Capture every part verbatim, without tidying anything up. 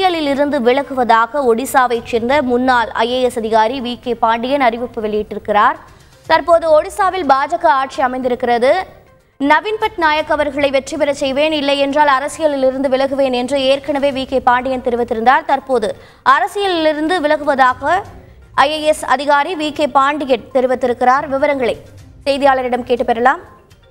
அரசியலில் இருந்து விலகுவதாக ஒடிசாவைச் சேர்ந்த முன்னாள் ஐஏஎஸ் அதிகாரி வி கே பாண்டியன் அறிவிப்பு வெளியிட்டிருக்கிறார். தற்போது ஒடிசாவில் பாஜக ஆட்சி அமைந்திருக்கிறது. நவீன் பட்நாயக் அவர்களை வெற்றி பெற செய்வேன், இல்லை என்றால் அரசியலில் இருந்து விலகுவேன் என்று ஏற்கனவே வி கே பாண்டியன் தெரிவித்திருந்தார். தற்போது அரசியலில் இருந்து விலகுவதாக ஐஏஎஸ் அதிகாரி வி கே பாண்டியன் தெரிவித்திருக்கிறார். விவரங்களை செய்தியாளரிடம் கேட்டு பெறலாம்.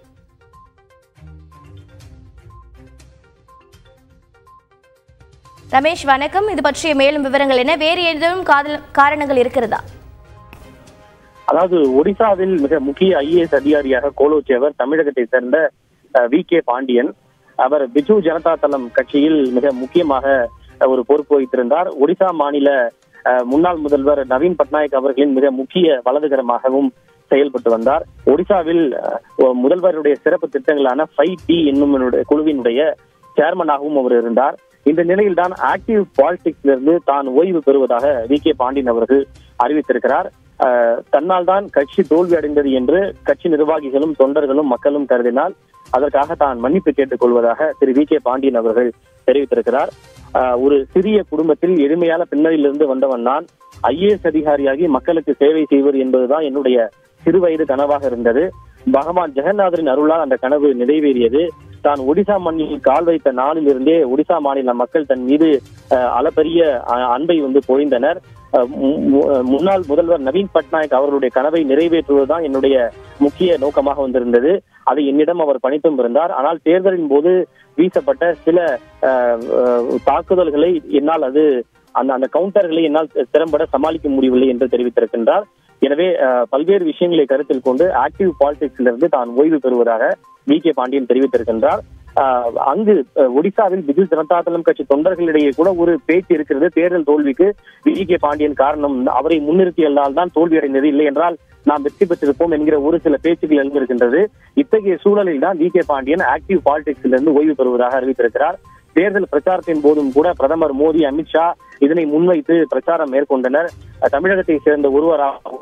ரமேஷ் வணக்கம். இது பற்றிய மேலும் விவரங்கள் என்ன? வேறு ஏதேனும் காரணங்கள் இருக்கிறதா? அதாவது ஒடிசாவில் மிக முக்கிய ஐஏஎஸ் அதிகாரியாக கோலோச்சியவர் தமிழகத்தை சேர்ந்த வி கே பாண்டியன். அவர் பிஜு ஜனதா தளம் கட்சியில் மிக முக்கியமாக ஒரு பொறுப்பு வகித்திருந்தார். ஒடிசா மாநில முன்னாள் முதல்வர் நவீன் பட்நாயக் அவர்களின் மிக முக்கிய வலதுகரமாகவும் செயல்பட்டு வந்தார். ஒடிசாவில் முதல்வருடைய சிறப்பு திட்டங்களான ஃபைவ் டி என்னும் குழுவினுடைய சேர்மனாகவும் அவர் இருந்தார். இந்த நிலையில் தான் ஆக்டிவ் பாலிடிக்ஸ்ல இருந்து தான் ஓய்வு பெறுவதாக வி கே பாண்டியன் அவர்கள் அறிவித்திருக்கிறார். தன்னால் தான் கட்சி தோல்வி அடைந்தது என்று கட்சி நிர்வாகிகளும் தொண்டர்களும் மக்களும் கருதினால் அதற்காக தான் மன்னிப்பு கேட்டுக் கொள்வதாக திரு வி கே பாண்டியன் அவர்கள் தெரிவித்திருக்கிறார். ஒரு சிறிய குடும்பத்தில் எளிமையான பின்னணியிலிருந்து வந்தவன் நான். ஐஏஎஸ் அதிகாரியாகி மக்களுக்கு சேவை செய்வது என்பதுதான் என்னுடைய சிறுவயது கனவாக இருந்தது. பகவான் ஜெகநாதரின் அருளால் அந்த கனவு நிறைவேறியது. தான் ஒடிசா மண்ணில் கால் வைத்த நாளில் இருந்தே ஒடிசா மாநில மக்கள் தன் மீது அளப்பரிய அன்பை வந்து பொழிந்தனர். முன்னாள் முதல்வர் நவீன் பட்நாயக் அவர்களுடைய கனவை நிறைவேற்றுவதுதான் என்னுடைய முக்கிய நோக்கமாக வந்திருந்தது. அதை என்னிடம் அவர் பணித்தும் இருந்தார். ஆனால் தேர்தலின் போது வீசப்பட்ட சில தாக்குதல்களை என்னால் அது அந்த அந்த கவுண்டர்களை என்னால் திறம்பட சமாளிக்க முடியவில்லை என்று தெரிவித்திருக்கின்றார். எனவே பல்வேறு விஷயங்களை கருத்தில் கொண்டு ஆக்டிவ் பாலிடிக்ஸ்ல இருந்து தான் ஓய்வு பெறுவதாக வி கே பாண்டியன் தெரிவித்திருக்கின்றார். அங்கு ஒடிசாவில் பிஜு ஜனதா தளம் கட்சி தொண்டர்களிடையே கூட ஒரு பேச்சு இருக்கிறது. தேர்தல் தோல்விக்கு வி கே பாண்டியன் காரணம், அவரை முன்னிறுத்தியதால் தான் தோல்வி அடைந்தது, இல்லை என்றால் நாம் வெற்றி பெற்றிருப்போம் என்கிற ஒரு சில பேச்சுகள் எழுந்திருக்கின்றது. இத்தகைய சூழலில் தான் வி கே பாண்டியன் ஆக்டிவ் பாலிடிக்ஸ்ல இருந்து ஓய்வு பெறுவதாக அறிவித்திருக்கிறார். தேர்தல் பிரச்சாரத்தின் போதும் கூட பிரதமர் மோடி, அமித்ஷா இதனை முன்வைத்து பிரச்சாரம் மேற்கொண்டனர். தமிழகத்தை சேர்ந்த ஒருவராக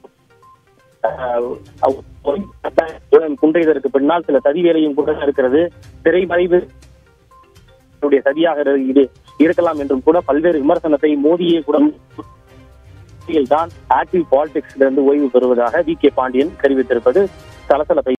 குன்றையதற்கு பின்னால் சில சதி வேலையும் கூட இருக்கிறது. திரைமறைவு சதியாக இது இருக்கலாம் என்றும் கூட பல்வேறு விமர்சனத்தை மோடியே கூட தான் ஆக்டிவ் பாலிடிக்ஸ்ல இருந்து ஓய்வு பெறுவதாக வி கே பாண்டியன் தெரிவித்திருப்பது சலசலப்பை